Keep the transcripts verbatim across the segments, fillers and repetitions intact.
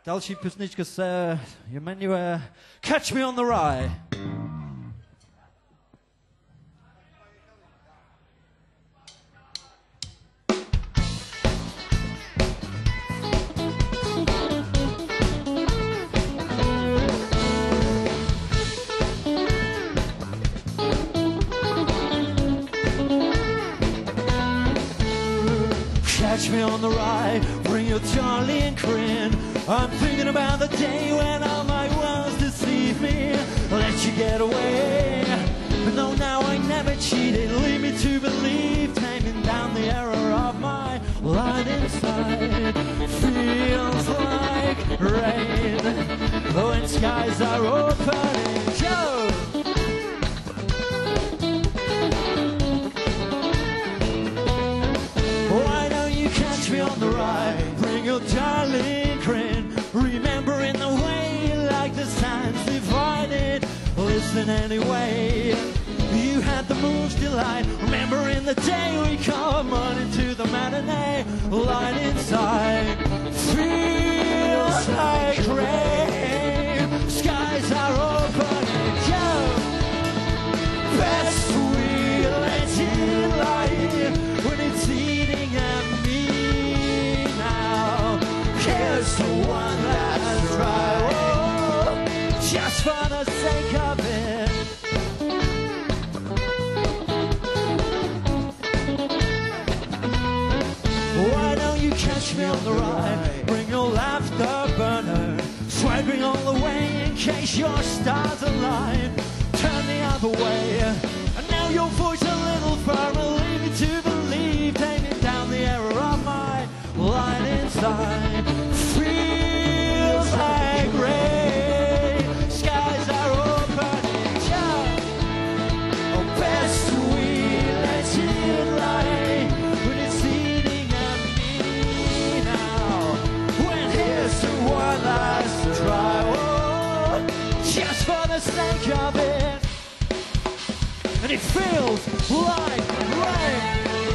Další písnička se jmenuje Catch Me on the Rye. Catch me on the rye, bring your Charlie and grin. I'm thinking about the day when all my words deceive me. Let you get away, but no, now I never cheated. Lead me to believe, taming down the error of my light inside. Feels like rain when skies are opening. Joe! Catch me on the rye, bring your darling grin. Remembering the way like the sands divided. Listen anyway, you had the moon's delight. Remembering the day we come on into the matinee. Light inside feels like rain. Skies are opening. Joe, best we let it lie when it's eating at me. Here's to one last try, oh, just for the sake of it. Why don't you catch me on the rye? Bring your laughter burner, swaggering all the way in case your stars align. Turn the other way, and now your voice a little firmer. Leave me to believe, taming down the error of my light inside. Feels like rain. Skies are opening. Oh, best we let it lie when it's eating at me now. When here's to one last try, oh, just for the sake of it. And it feels like rain.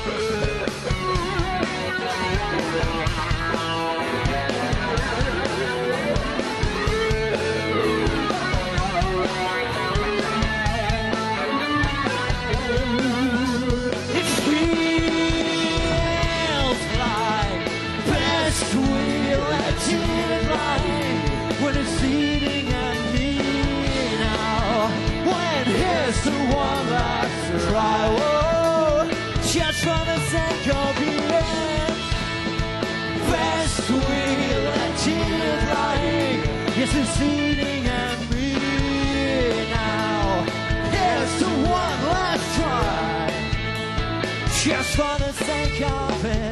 When it's eating at me now. When here's to one last try, oh, just for the sake of it. Best we let it lie. Yes, it's eating at me now. Here's to one last try, just for the sake of it.